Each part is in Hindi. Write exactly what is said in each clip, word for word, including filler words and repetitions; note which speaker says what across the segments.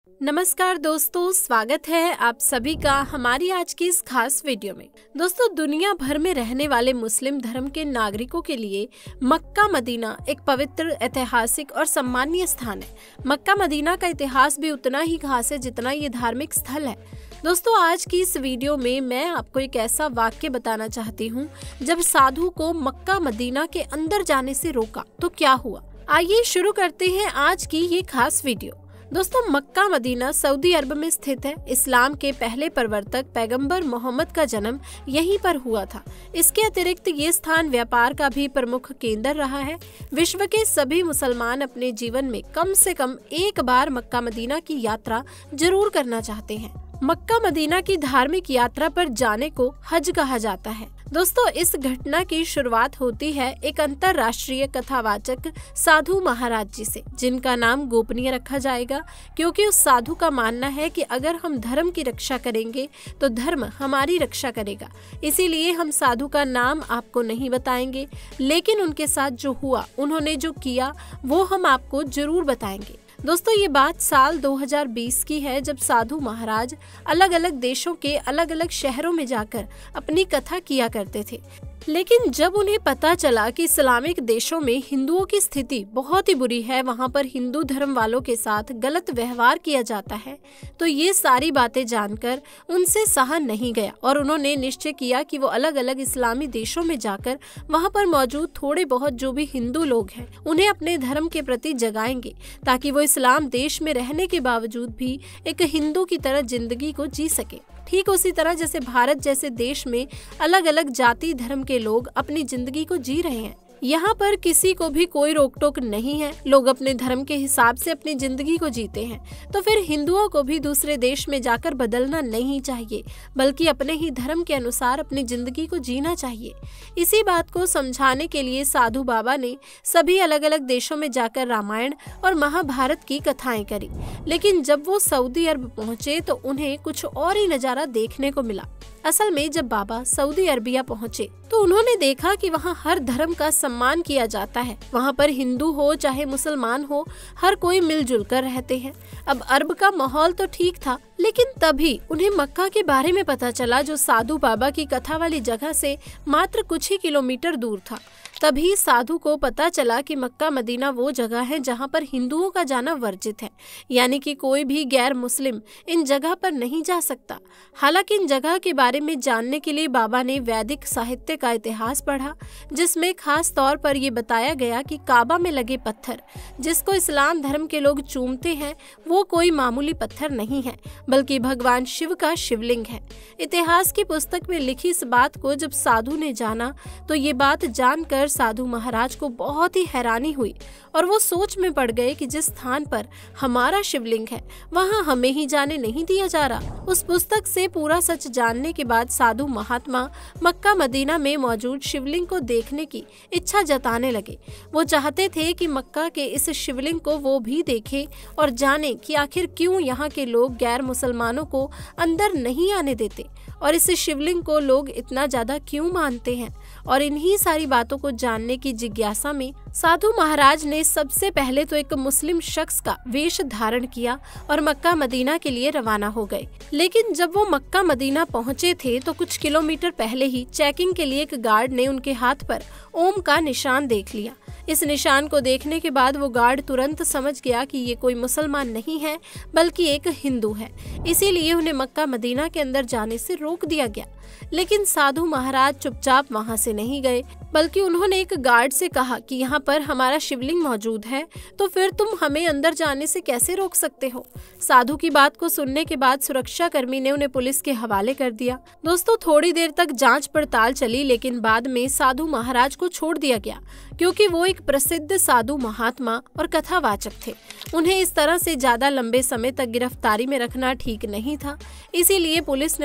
Speaker 1: नमस्कार दोस्तों, स्वागत है आप सभी का हमारी आज की इस खास वीडियो में। दोस्तों, दुनिया भर में रहने वाले मुस्लिम धर्म के नागरिकों के लिए मक्का मदीना एक पवित्र, ऐतिहासिक और सम्मानीय स्थान है। मक्का मदीना का इतिहास भी उतना ही खास है जितना ये धार्मिक स्थल है। दोस्तों, आज की इस वीडियो में मैं आपको एक ऐसा वाक्य बताना चाहती हूँ जब साधु को मक्का मदीना के अंदर जाने से रोका तो क्या हुआ। आइए शुरू करते हैं आज की ये खास वीडियो। दोस्तों, मक्का मदीना सऊदी अरब में स्थित है। इस्लाम के पहले प्रवर्तक पैगंबर मोहम्मद का जन्म यहीं पर हुआ था। इसके अतिरिक्त ये स्थान व्यापार का भी प्रमुख केंद्र रहा है। विश्व के सभी मुसलमान अपने जीवन में कम से कम एक बार मक्का मदीना की यात्रा जरूर करना चाहते हैं। मक्का मदीना की धार्मिक यात्रा पर जाने को हज कहा जाता है। दोस्तों, इस घटना की शुरुआत होती है एक अंतर्राष्ट्रीय कथावाचक साधु महाराज जी से, जिनका नाम गोपनीय रखा जाएगा क्योंकि उस साधु का मानना है कि अगर हम धर्म की रक्षा करेंगे तो धर्म हमारी रक्षा करेगा। इसीलिए हम साधु का नाम आपको नहीं बताएंगे, लेकिन उनके साथ जो हुआ, उन्होंने जो किया, वो हम आपको जरूर बताएंगे। दोस्तों, ये बात साल दो हज़ार बीस की है जब साधु महाराज अलग अलग देशों के अलग अलग शहरों में जाकर अपनी कथा किया करते थे। लेकिन जब उन्हें पता चला कि इस्लामिक देशों में हिंदुओं की स्थिति बहुत ही बुरी है, वहां पर हिंदू धर्म वालों के साथ गलत व्यवहार किया जाता है, तो ये सारी बातें जानकर उनसे सहा नहीं गया और उन्होंने निश्चय किया कि वो अलग अलग इस्लामी देशों में जाकर वहां पर मौजूद थोड़े बहुत जो भी हिंदू लोग हैं उन्हें अपने धर्म के प्रति जगाएंगे, ताकि वो इस्लाम देश में रहने के बावजूद भी एक हिंदू की तरह जिंदगी को जी सके। ठीक उसी तरह जैसे भारत जैसे देश में अलग अलग जाति धर्म के लोग अपनी जिंदगी को जी रहे हैं। यहाँ पर किसी को भी कोई रोक टोक नहीं है। लोग अपने धर्म के हिसाब से अपनी जिंदगी को जीते हैं। तो फिर हिंदुओं को भी दूसरे देश में जाकर बदलना नहीं चाहिए, बल्कि अपने ही धर्म के अनुसार अपनी जिंदगी को जीना चाहिए। इसी बात को समझाने के लिए साधु बाबा ने सभी अलग अलग देशों में जाकर रामायण और महाभारत की कथाएं करी। लेकिन जब वो सऊदी अरब पहुंचे तो उन्हें कुछ और ही नजारा देखने को मिला। असल में जब बाबा सऊदी अरबिया पहुंचे तो उन्होंने देखा कि वहां हर धर्म का सम्मान किया जाता है। वहां पर हिंदू हो चाहे मुसलमान हो, हर कोई मिलजुल कर रहते हैं। अब अरब का माहौल तो ठीक था, लेकिन तभी उन्हें मक्का के बारे में पता चला, जो साधु बाबा की कथा वाली जगह से मात्र कुछ ही किलोमीटर दूर था। तभी साधु को पता चला कि मक्का मदीना वो जगह है जहां पर हिंदुओं का जाना वर्जित है, यानी कि कोई भी गैर मुस्लिम इन जगह पर नहीं जा सकता। हालांकि इन जगह के बारे में जानने के लिए बाबा ने वैदिक साहित्य का इतिहास पढ़ा, जिसमें खास तौर पर ये बताया गया कि काबा में लगे पत्थर जिसको इस्लाम धर्म के लोग चूमते हैं, वो कोई मामूली पत्थर नहीं है, बल्कि भगवान शिव का शिवलिंग है। इतिहास की पुस्तक में लिखी इस बात को जब साधु ने जाना तो ये बात जानकर साधु महाराज को बहुत ही हैरानी हुई और वो सोच में पड़ गए कि जिस स्थान पर हमारा शिवलिंग है वहां हमें ही जाने नहीं दिया जा रहा। उस पुस्तक से पूरा सच जानने के बाद साधु महात्मा मक्का मदीना में मौजूद शिवलिंग को देखने की इच्छा जताने लगे। वो चाहते थे कि मक्का के इस शिवलिंग को वो भी देखे और जाने कि आखिर क्यों यहाँ के लोग गैर मुसलमानों को अंदर नहीं आने देते और इस शिवलिंग को लोग इतना ज्यादा क्यों मानते हैं। और इन्हीं सारी बातों को जानने की जिज्ञासा में साधु महाराज ने सबसे पहले तो एक मुस्लिम शख्स का वेश धारण किया और मक्का मदीना के लिए रवाना हो गए। लेकिन जब वो मक्का मदीना पहुंचे थे तो कुछ किलोमीटर पहले ही चेकिंग के लिए एक गार्ड ने उनके हाथ पर ओम का निशान देख लिया। इस निशान को देखने के बाद वो गार्ड तुरंत समझ गया कि ये कोई मुसलमान नहीं है बल्कि एक हिंदू है, इसीलिए उन्हें मक्का मदीना के अंदर जाने से रोक दिया गया। लेकिन साधु महाराज चुपचाप वहां से नहीं गए, बल्कि उन्होंने एक गार्ड से कहा कि यहाँ पर हमारा शिवलिंग मौजूद है, तो फिर तुम हमें अंदर जाने से कैसे रोक सकते हो। साधु की बात को सुनने के बाद सुरक्षा कर्मी ने उन्हें पुलिस के हवाले कर दिया। दोस्तों, थोड़ी देर तक जांच पड़ताल चली, लेकिन बाद में साधु महाराज को छोड़ दिया गया क्योंकि वो एक प्रसिद्ध साधु महात्मा और कथावाचक थे। उन्हें इस तरह से ज्यादा लंबे समय तक गिरफ्तारी में रखना ठीक नहीं था, इसीलिए पुलिस ने उन्हें छोड़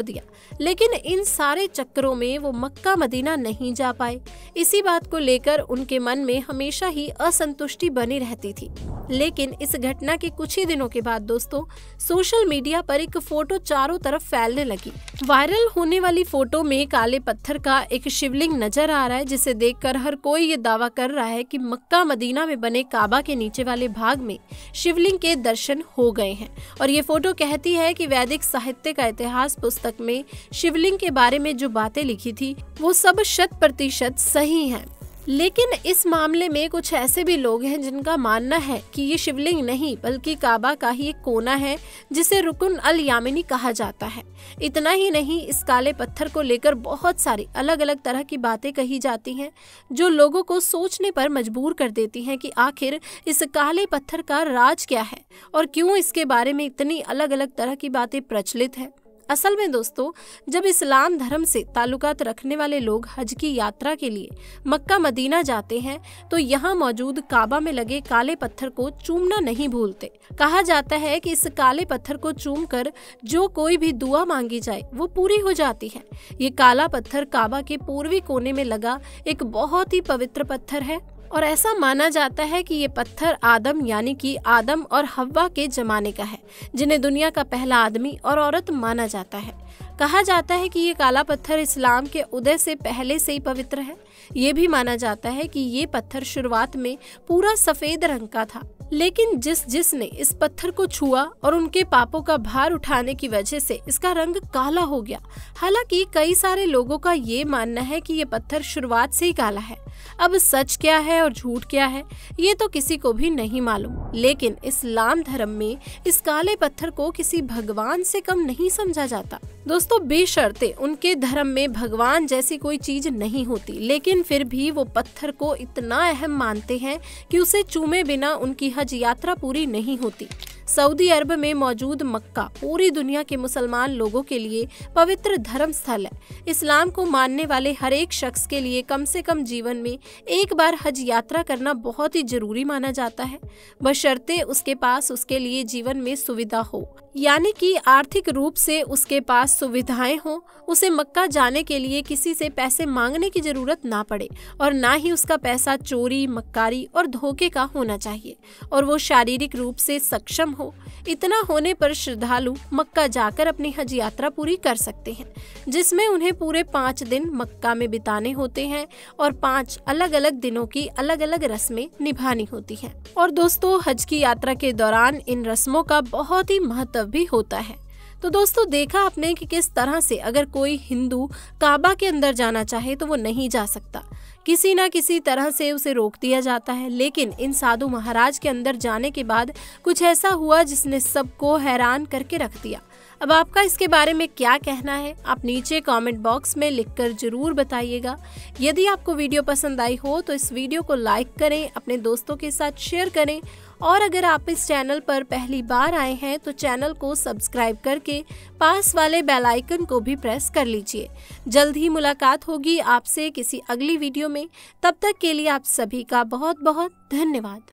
Speaker 1: छोड़ दिया, लेकिन इन सारे चक्करों में वो मक्का मदीना नहीं जा पाए। इसी बात को लेकर उनके मन में हमेशा ही असंतुष्टि बनी रहती थी। लेकिन इस घटना के कुछ ही दिनों के बाद दोस्तों सोशल मीडिया पर एक फोटो चारों तरफ फैलने लगी। वायरल होने वाली फोटो में काले पत्थर का एक शिवलिंग नजर आ रहा है, जिसे देखकर हर कोई ये दावा कर रहा है कि मक्का मदीना में बने काबा के नीचे वाले भाग में शिवलिंग के दर्शन हो गए हैं। और ये फोटो कहती है कि वैदिक साहित्य का इतिहास पुस्तक में शिवलिंग के बारे में जो बातें लिखी थी वो सब शत प्रतिशत सही हैं। लेकिन इस मामले में कुछ ऐसे भी लोग हैं जिनका मानना है कि ये शिवलिंग नहीं बल्कि काबा का ही एक कोना है, जिसे रुकन अल यामिनी कहा जाता है। इतना ही नहीं, इस काले पत्थर को लेकर बहुत सारी अलग अलग तरह की बातें कही जाती हैं, जो लोगों को सोचने पर मजबूर कर देती हैं कि आखिर इस काले पत्थर का राज क्या है और क्यों इसके बारे में इतनी अलग अलग तरह की बातें प्रचलित है। असल में दोस्तों, जब इस्लाम धर्म से ताल्लुकात रखने वाले लोग हज की यात्रा के लिए मक्का मदीना जाते हैं तो यहाँ मौजूद काबा में लगे काले पत्थर को चूमना नहीं भूलते। कहा जाता है कि इस काले पत्थर को चूमकर जो कोई भी दुआ मांगी जाए वो पूरी हो जाती है। ये काला पत्थर काबा के पूर्वी कोने में लगा एक बहुत ही पवित्र पत्थर है और ऐसा माना जाता है कि ये पत्थर आदम यानी कि आदम और हव्वा के जमाने का है, जिन्हें दुनिया का पहला आदमी और औरत माना जाता है। कहा जाता है कि ये काला पत्थर इस्लाम के उदय से पहले से ही पवित्र है। ये भी माना जाता है कि ये पत्थर शुरुआत में पूरा सफेद रंग का था, लेकिन जिस जिसने इस पत्थर को छुआ और उनके पापों का भार उठाने की वजह से इसका रंग काला हो गया। हालांकि कई सारे लोगों का ये मानना है कि ये पत्थर शुरुआत से ही काला है। अब सच क्या है और झूठ क्या है ये तो किसी को भी नहीं मालूम, लेकिन इस्लाम धर्म में इस काले पत्थर को किसी भगवान से कम नहीं समझा जाता। दोस्तों, बेशर्ते उनके धर्म में भगवान जैसी कोई चीज नहीं होती, लेकिन फिर भी वो पत्थर को इतना अहम मानते हैं कि उसे चूमे बिना उनकी हज यात्रा पूरी नहीं होती। सऊदी अरब में मौजूद मक्का पूरी दुनिया के मुसलमान लोगों के लिए पवित्र धर्म स्थल है। इस्लाम को मानने वाले हर एक शख्स के लिए कम से कम जीवन में एक बार हज यात्रा करना बहुत ही जरूरी माना जाता है, बशर्ते उसके पास उसके लिए जीवन में सुविधा हो, यानी कि आर्थिक रूप से उसके पास सुविधाएं हो, उसे मक्का जाने के लिए किसी से पैसे मांगने की जरूरत ना पड़े और ना ही उसका पैसा चोरी, मक्कारी और धोखे का होना चाहिए, और वो शारीरिक रूप से सक्षम हो। इतना होने पर श्रद्धालु मक्का जाकर अपनी हज यात्रा पूरी कर सकते हैं, जिसमें उन्हें पूरे पाँच दिन मक्का में बिताने होते हैं और पाँच अलग अलग दिनों की अलग अलग रस्में निभानी होती हैं। और दोस्तों, हज की यात्रा के दौरान इन रस्मों का बहुत ही महत्व भी होता है। तो दोस्तों, देखा आपने कि किस तरह से अगर कोई हिंदू काबा के अंदर जाना चाहे तो वो नहीं जा सकता, किसी ना किसी तरह से उसे रोक दिया जाता है। लेकिन इन साधु महाराज के अंदर जाने के बाद कुछ ऐसा हुआ जिसने सबको हैरान करके रख दिया। अब आपका इसके बारे में क्या कहना है, आप नीचे कमेंट बॉक्स में लिखकर जरूर बताइएगा। यदि आपको वीडियो पसंद आई हो तो इस वीडियो को लाइक करें, अपने दोस्तों के साथ शेयर करें, और अगर आप इस चैनल पर पहली बार आए हैं तो चैनल को सब्सक्राइब करके पास वाले बेल आइकन को भी प्रेस कर लीजिए। जल्द ही मुलाकात होगी आपसे किसी अगली वीडियो में। तब तक के लिए आप सभी का बहुत बहुत धन्यवाद।